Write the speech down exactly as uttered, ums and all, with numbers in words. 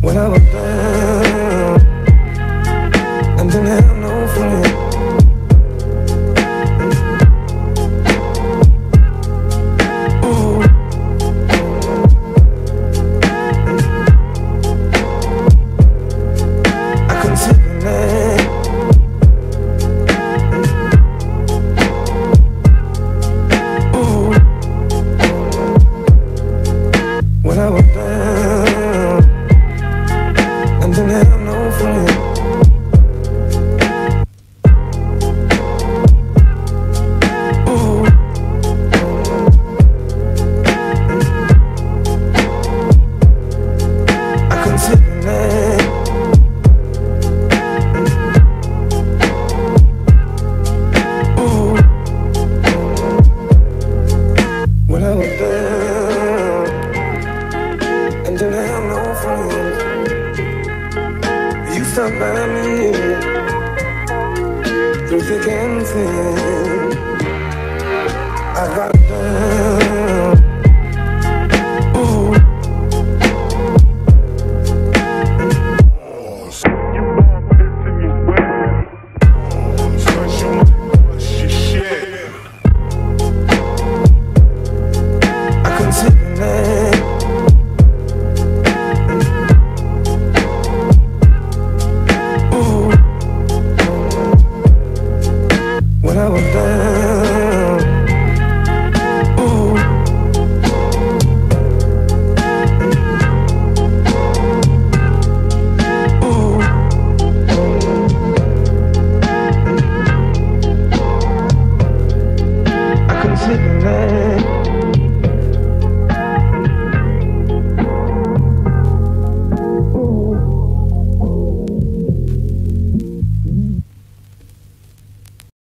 when I was down and didn't have no friend. Ooh. I couldn't sleep at night. Ooh. When I was down and didn't have no friend. Ooh. I couldn't sleep at night. Ooh. When I was down and didn't have no friends, you stuck by me through thick and thin. I got down